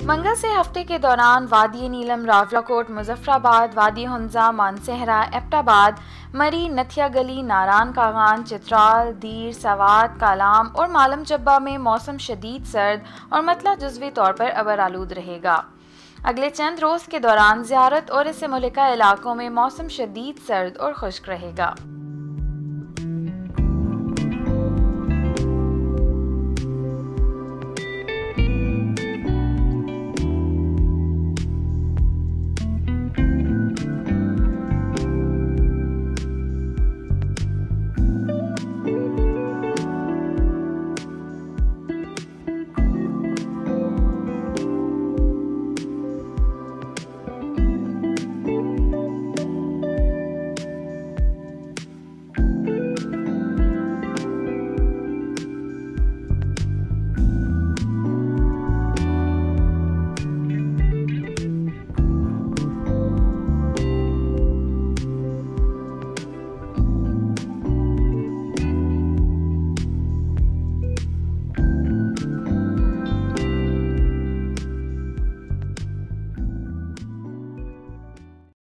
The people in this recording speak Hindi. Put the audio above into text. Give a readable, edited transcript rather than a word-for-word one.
मंगल से हफ्ते के दौरान वादी नीलम, रावलाकोट, मुजफ्फराबाद, वादी हुंजा, मानसहरा, एबटाबाद, मरी, नथिया गली, नारान कागान, चित्राल, दीर, सवात, कालाम और मालम जब्बा में मौसम शदीद सर्द और मतला जुज़वी तौर पर अबर आलूद रहेगा। अगले चंद रोज़ के दौरान ज़ियारत और इससे मुल्का इलाकों में मौसम शदीद सर्द और खुश्क रहेगा।